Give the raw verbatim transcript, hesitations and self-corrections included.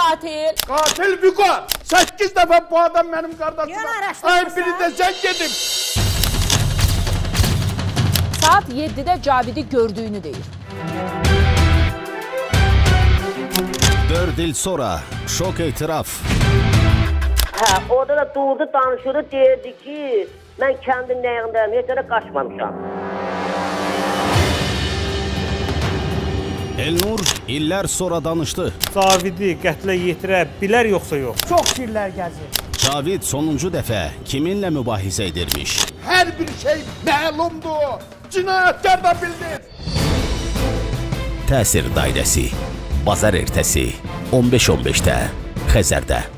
qatil? Qatil Vüqar. Səkkiz dəfə bu adam mənim qardaşıma. Yenə araşdırırsan. Ay biri də sən gedib. Saat yeddidə Cavidi gördüyünü deyir. Dörd il sonra şok etiraf. Hə, orada da durdu, danışırdı, deyirdi ki, mən kəndin nəyindəyim, heç yerə qaçmamışam. Elnur illər sonra danışdı. Cavidi qətlə yetirə bilər yoxsa yox? Çox kirlər gəzir. Cavid sonuncu dəfə kiminlə mübahisə edirmiş? Hər bir şey məlumdur. Cinayətkar da bilir. Təsir dairəsi. Bazar ertəsi on beş on beşdə Xəzərdə.